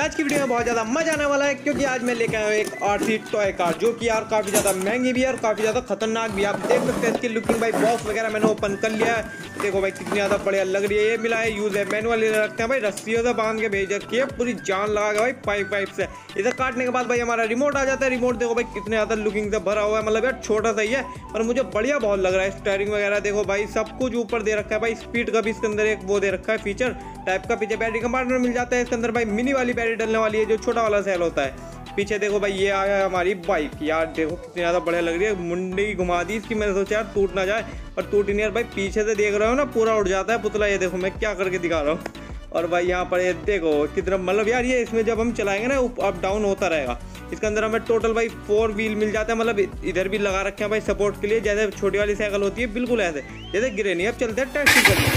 आज की वीडियो में बहुत ज़्यादा मजा आने वाला है क्योंकि आज मैं लेकर आया हूँ एक आरसी टॉय कार जो कि यार काफ़ी ज़्यादा महंगी भी है और काफ़ी ज़्यादा खतरनाक भी है। आप देख सकते हैं इसकी लुकिंग भाई, बॉक्स वगैरह मैंने ओपन कर लिया है। देखो भाई कितनी ज़्यादा बढ़िया लग रही है। ये मिला है यूज है मैनुअल रखते हैं भाई, रस्सियों से बांध के भेज रखी है, पूरी जान लगा के भाई पाइप से। इसे काटने के बाद भाई हमारा रिमोट आ जाता है। रिमोट देखो भाई कितने ज़्यादा लुकिंग से भरा हुआ है, मतलब यार छोटा सा ही है पर मुझे बढ़िया बहुत लग रहा है। स्टीयरिंग वगैरह देखो भाई सब कुछ ऊपर दे रखा है भाई, स्पीड का भी इसके अंदर एक वो दे रखा है फीचर टाइप का। पीछे बैटरी कंपार्टमेंट मिल जाता है इसके अंदर भाई, मिनी वाली बैटरी डलने वाली है जो छोटा वाला सेल होता है। पीछे देखो भाई ये आया है हमारी बाइक, यार देखो कितनी ज़्यादा बढ़िया लग रही है। मुंडी घुमा दी इसकी, मैंने सोचा यार टूट ना जाए पर टूट नहीं यार भाई। पीछे से देख रहे हो ना पूरा उड़ जाता है पुतला। ये देखो मैं क्या करके दिखा रहा हूँ। और भाई यहाँ पर ये देखो कितना मतलब यार ये इसमें जब हम चलाएंगे ना अप डाउन होता रहेगा। इसके अंदर हमें टोटल भाई 4 व्हील मिल जाता है, मतलब इधर भी लगा रखे हैं भाई सपोर्ट के लिए, जैसे छोटी वाली साइकिल होती है बिल्कुल ऐसे, जैसे गिरे नहीं। अब चलते हैं टेस्टिंग करते हैं।